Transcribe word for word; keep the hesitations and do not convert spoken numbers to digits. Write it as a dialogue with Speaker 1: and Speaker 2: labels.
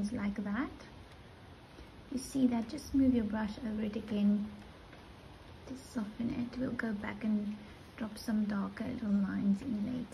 Speaker 1: lines like that. You see that? Just move your brush over it again to soften it. We'll go back and drop some darker little lines in